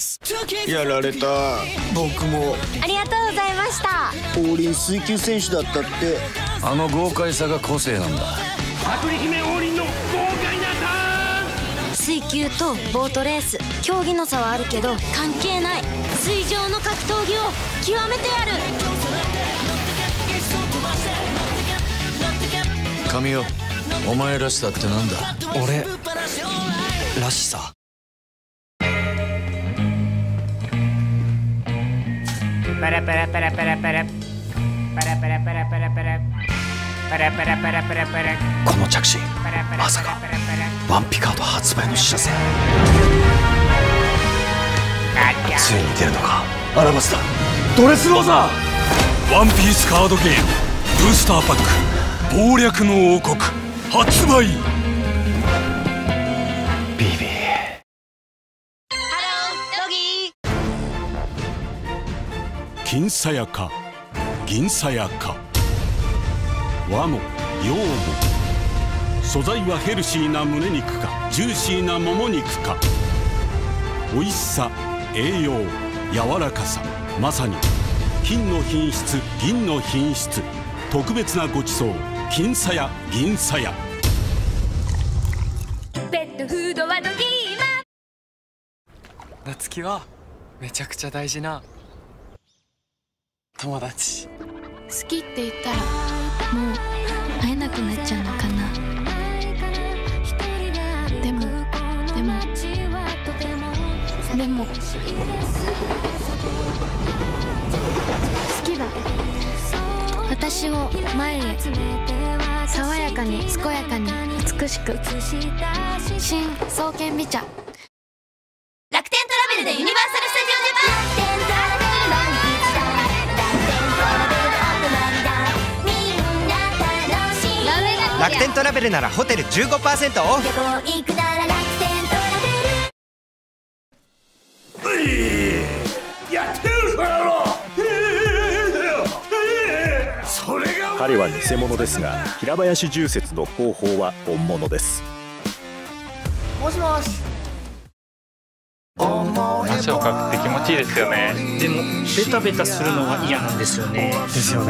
。 やられた。僕も。 ありがとうございました。 王林水球選手だったって。 あの豪快さが個性なんだ。 白リ姫王林の豪快なターン。 水球とボートレース、競技の差はあるけど関係ない。水上の格闘技を極めてやる。 神尾、お前らしさってなんだ。 俺らしさ。 パラパラパラパラパラパラパラパラパラパラパラパラパラパラパラ。 この着信、まさかワンピカード発売の知らせ。ついに出るのか。アラバスタドレスローザー。 ワンピースカードゲームブースターパック謀略の王国発売。 ビビー。 金さやか銀さやか、和も洋も。素材はヘルシーな胸肉かジューシーなもも肉か。美味しさ、栄養、柔らかさ、まさに金の品質銀の品質。特別なごちそう金さや銀さや。 ペットフードはドギーマ。 夏希はめちゃくちゃ大事な友達。 好きって言ったらもう会えなくなっちゃうのかな。でも好きだ。私を前へ、爽やかに健やかに美しく。新爽健美茶。 楽天トラベルでユニバーサル・スタジオ・ジャパン。 楽天トラベルならホテル 15% オフ。 やってるぞ野郎。それが彼は偽物ですが、平林重説の方法は本物です。 もしもし。 汗をかくって気持ちいいですよね。 でもベタベタするのは嫌なんですよね。 ですよね。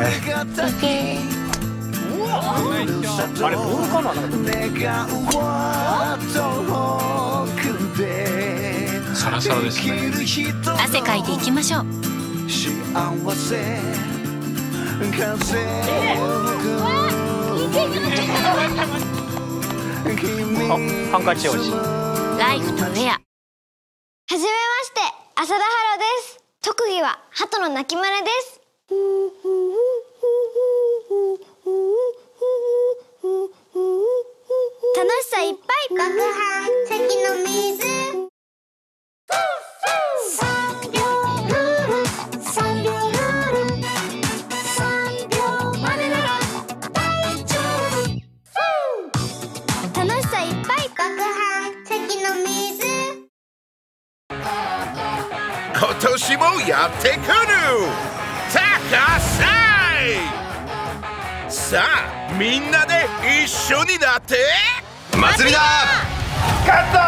あれボールかな。 サラサラですね。 汗かいていきましょう。 ハンカチ王子。 ライフとウェア。 はじめまして、浅田ハロです。特技は鳩の鳴き真似です。楽しさいっぱい。爆破先の水。3秒ルール、3秒ルール、3秒までなら大丈夫。楽しさいっぱい。爆破先の水。 今年もやってくる高祭。さあみんなで一緒になって祭りだ。勝った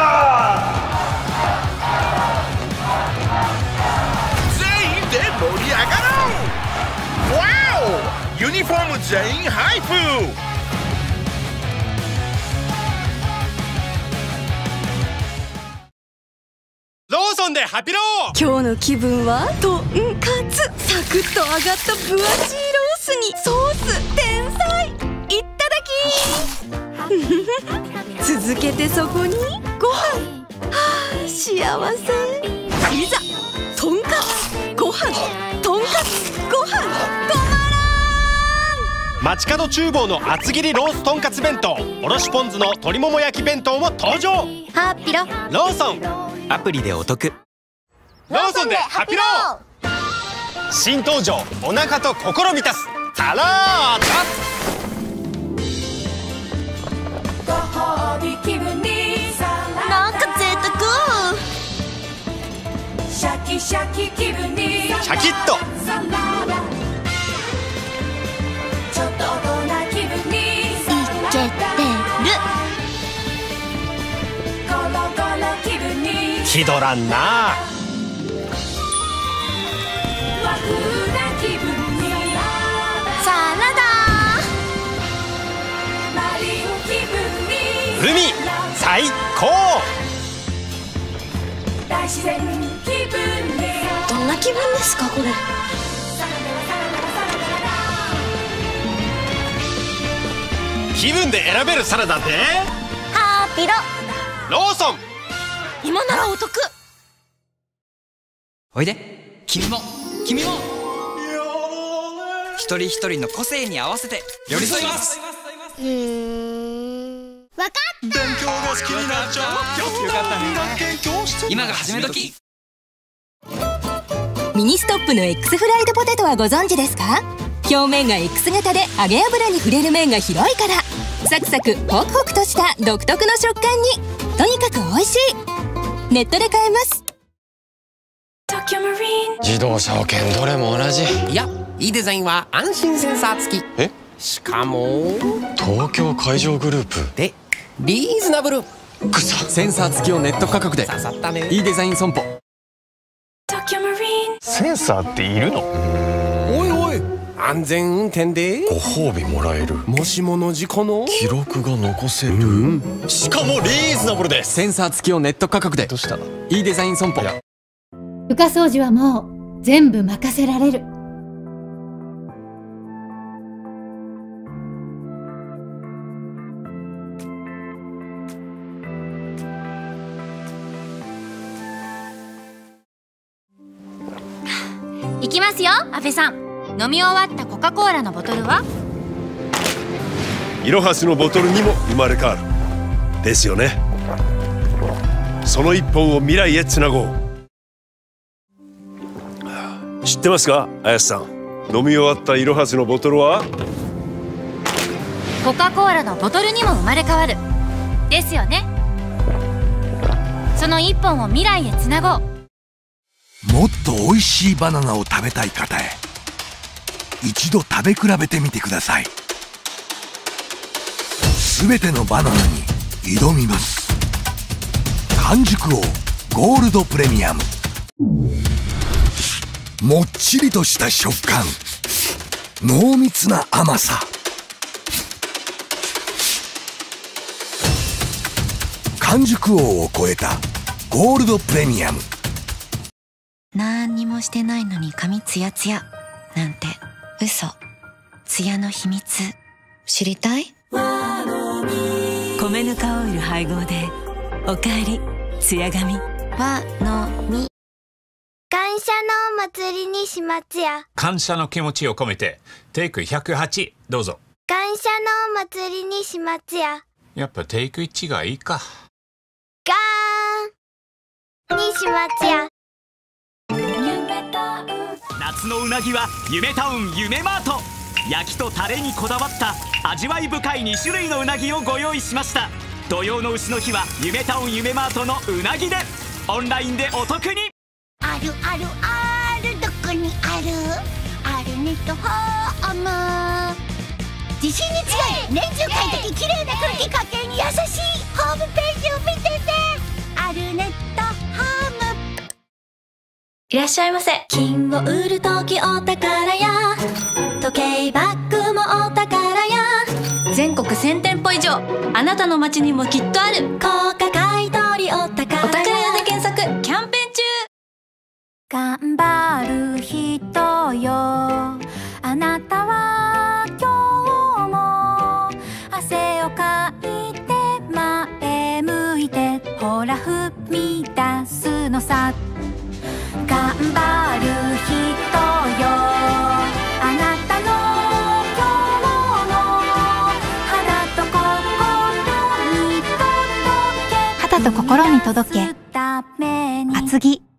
ー。全員で盛り上がろう。わお、ユニフォーム全員配布。 ローソンでハピロー。 今日の気分はとんかつ。サクッと揚がった分厚いロースにソース天才。いっただき続けてそこにご飯。幸せ。いざとんかつご飯、とんかつご飯、止まらん。 街角厨房の厚切りロースとんかつ弁当、おろしポン酢の鶏もも焼き弁当も登場。 ハッピロローソン。 アプリでお得。 ローソンでハピロー。新登場、お腹と心満たすタラータ。 ご褒美気分になんか贅沢。シャキシャキ気分にシャキッと。 サラダちょっと大人気分にいけてる。 気取らんな。 サラダ海最高。 どんな気分ですかこれ。 気分で選べるサラダでハーピロ。 ローソン。 今ならお得。 おいで、君も一人一人の個性に合わせて寄り添います。 わかった。 勉強が好きになっちゃう。よかったね。 今が始め時。 ミニストップの X フライドポテトはご存知ですか？表面が X 型で揚げ油に触れる面が広いからサクサクホクホクとした独特の食感に。とにかく美味しい。ネットで買えます。 自動車保険どれも同じ。 いや、いいデザインは安心センサー付き。しかも東京海上グループでリーズナブル。 くそ。 センサー付きをネット価格で。 刺さったね。 いいデザイン損保。 センサーっているの？ おいおい、安全運転でご褒美もらえる。 もしもの事故の記録が残せる。しかもリーズナブルです。 センサー付きをネット価格で。 どうしたの？ いいデザイン損保。 床掃除はもう全部任せられる。 いきますよ、阿部さん。飲み終わったコカ・コーラのボトルはイロハスのボトルにも生まれ変わるですよね。その一本を未来へつなごう。知ってますか、林さん。飲み終わったイロハスのボトルはコカ・コーラのボトルにも生まれ変わるですよね。その一本を未来へつなごう。 もっと美味しいバナナを食べたい方へ一度食べ比べてみてください。すべてのバナナに挑みます。完熟王ゴールドプレミアム。もっちりとした食感、濃密な甘さ。完熟王を超えたゴールドプレミアム。 なんにもしてないのに髪ツヤツヤなんて嘘。ツヤの秘密知りたい？ 米ぬかオイル配合でおかえりツヤ髪。 和のみ。 感謝のお祭りにしますや。 感謝の気持ちを込めてテイク108どうぞ。 感謝のお祭りにしますや。 やっぱテイク1がいいか。 ガーンにしますや。 夏のうなぎは夢タウン夢マート。焼きとタレにこだわった味わい深い2種類のうなぎをご用意しました。土曜の丑の日は夢タウン夢マートのうなぎでオンラインでお得に。 あるあるある、どこにある？あるネットホーム。地震に強い、年中快適、綺麗な空気、家計に優しい。ホームページを見てね。あるネットホーム。 いらっしゃいませ。金を売るときお宝や時計バッグもお宝や全国1000店舗以上、あなたの街にもきっとある。高価買い取りお宝屋で検索。キャンペーン中。頑張る人よ、あなたは今日も汗をかいて前向いて、ほら踏み出すのさ。頑張る人よ、あなたの今日の肌と心に届け。肌と心に届け。厚着。